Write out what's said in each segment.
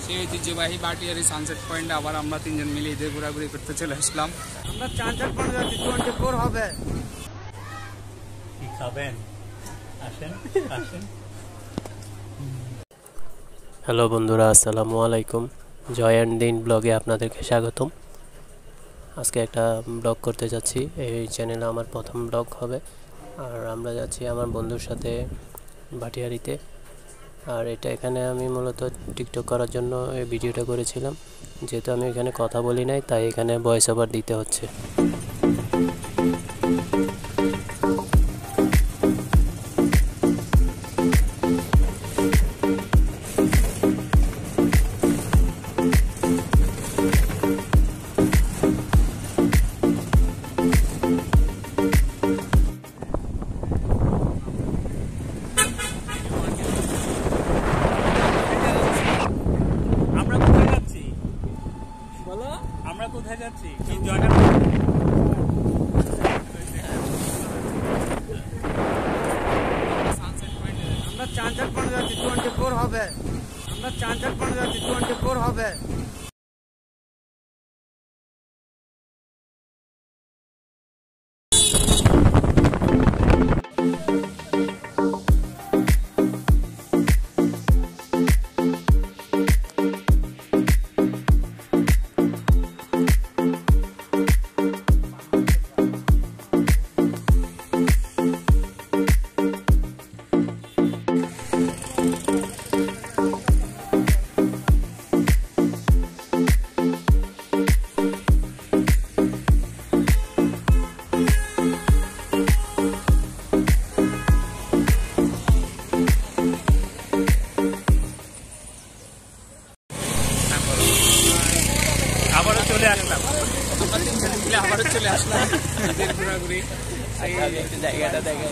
সেই ঐতিহ্যবাহী বাটিয়ারি সানসেট পয়েন্টে আবার আমরা তিনজন মিলে ঈদের ঘোরাঘুরি করতে চলে আসলাম। আমরা চাঁচার পয়েন্ট যাচ্ছি, 24 হবে। কি খাবেন? আসেন আসেন। হ্যালো বন্ধুরা, আসসালামু আলাইকুম। জয় অ্যান্ড দিন ব্লগে আপনাদেরকে স্বাগতম। আজকে একটা ব্লগ করতে যাচ্ছি, এই চ্যানেলে আমার প্রথম ব্লগ হবে। আর আমরা যাচ্ছি আমার বন্ধুর সাথে ভাটিয়ারিতে। আর এটা এখানে আমি মূলত টিকটক করার জন্য এই ভিডিওটা করেছিলাম। যেহেতু আমি এখানে কথা বলি নাই, তাই এখানে ভয়েস ওভার দিতে হচ্ছে। আমরা কোথায় যাচ্ছি? কি আমরা চাঁচার পয়েন্ট যাচ্ছি, 24 হবে। আমরা চাঁচার পয়েন্ট যাচ্ছি, 24 হবে। আবারও চলে আসলাম। আমরা তিনজন মিলে আবারও চলে আসলাম ঈদের ঘোরাঘুরি। জায়গাটা দেখে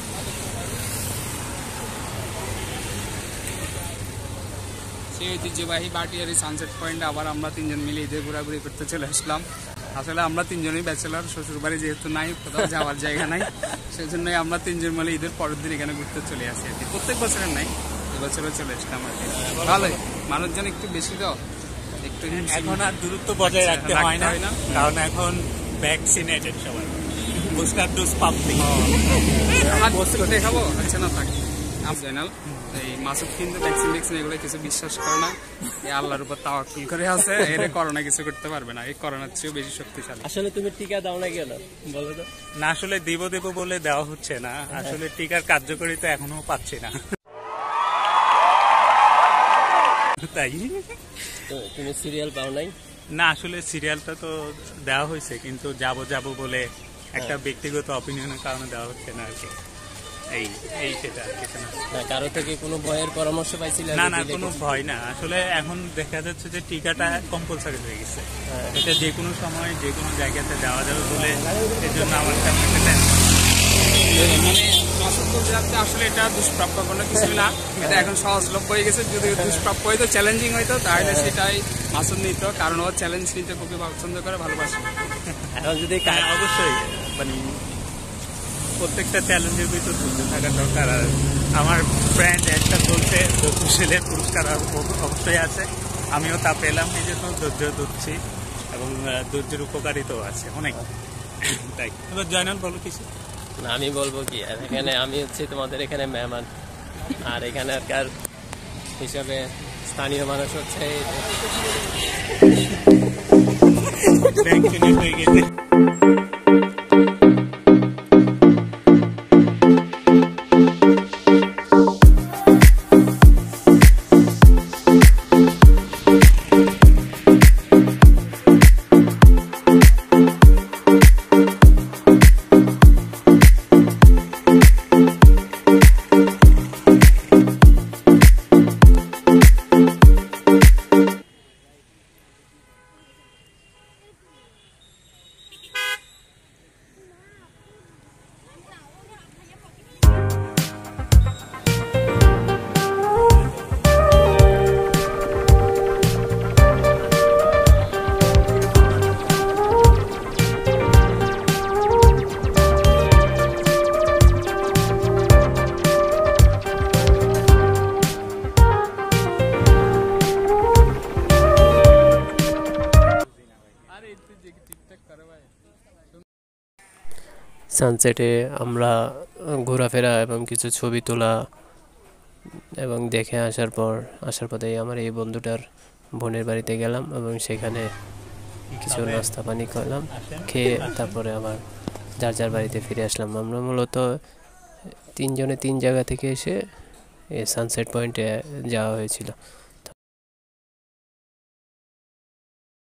সেই ঐতিহ্যবাহী বাটিয়ারি সানসেট পয়েন্টে আবার আমরা তিনজন মিলে ঈদের ঘোরাঘুরি করতে চলে আসলাম। আসলে আমরা তিনজনই ব্যাচেলার, শ্বশুরবাড়ি যেহেতু নাই, কোথাও যাওয়ার জায়গা নাই, সেই জন্যই আমরা তিনজন মিলে ঈদের পরের দিন এখানে ঘুরতে চলে আসি আর কি। প্রত্যেক বছরের নাই, এবছরও চলে আসলাম আর কি। ভালোই, মানুষজন একটু বেশি তো, একটু এখন আর দূরত্ব বজায় রাখতে হয় না, কারণ এখন ভ্যাকসিনেটেড সবাই। Booster dose public. দেখাবো আচ্ছা না থাক জয়নাল। এই মাসুদ কিন্তু ভ্যাকসিন এগুলো কিছু বিশ্বাস করে না, এই আল্লাহর উপর তাওয়াক্কুল করে আছে। এর করোনা কিছু করতে পারবে না, এই করোনার চেয়েও বেশি শক্তিশালী। আসলে তুমি টিকা দাও না কেন বলো তো? না, আসলে দেব বলে দেওয়া হচ্ছে না। আসলে টিকার কার্যকারিতা এখনো পাচ্ছি না, তাই। তুমি সিরিয়াল পাও নাই? না, আসলে সিরিয়ালটা তো দেওয়া হয়েছে, কিন্তু যাব বলে একটা ব্যক্তিগত অপিনিয়নের কারণে দেওয়া হচ্ছে না আর কি। এই সেটা আর কিছু না। কারো থেকে কোনো ভয়ের পরামর্শ পাইছিলে? না, কোনো ভয় না। আসলে এখন দেখা যাচ্ছে যে টিকাটা কম্পালসারি হয়ে গেছে। এটা যে কোনো সময় যে কোনো জায়গাতে দেওয়া যাবে বলে, এই জন্য আমার কাছে মানে মাসুদ বলতে যাচ্ছে আসলে এটা দুষ্প্রাপ্য কোনো কিছু না, এটা এখন সহজলভ্য হয়ে গেছে। যদি দুষ্প্রাপ্য হইতো, চ্যালেঞ্জিং হইতো, তাহলে সেটাই মাসুদ নিত, কারণ ও চ্যালেঞ্জ নিতে খুবই পছন্দ করে, ভালোবাসে। এখন যদি অবশ্যই মানে প্রত্যেকটা চ্যালেঞ্জের ভিতর ধৈর্য থাকা দরকার। আর আমার ফ্রেন্ড একটা বলছে ধৈর্যশীলের পুরস্কার অবশ্যই আছে, আমিও তা পেলাম, এই জন্য ধৈর্য ধরছি এবং ধৈর্যের উপকারিতাও আছে অনেক, তাই। এবার জয়নাল বলো কিছু। না, আমি বলবো কি, আর এখানে আমি হচ্ছে তোমাদের এখানে মেহমান, আর এখানকার হিসাবে স্থানীয় মানুষ হচ্ছে ভ্যাকসিনেট হয়ে গেছে। সানসেটে আমরা ঘোরাফেরা এবং কিছু ছবি তোলা এবং দেখে আসার পথেই আমার এই বন্ধুটার বোনের বাড়িতে গেলাম এবং সেখানে কিছু নাস্তা পানি করলাম, খেয়ে তারপরে আবার যার যার বাড়িতে ফিরে আসলাম। আমরা মূলত তিনজনে তিন জায়গা থেকে এসে এই সানসেট পয়েন্টে যাওয়া হয়েছিল।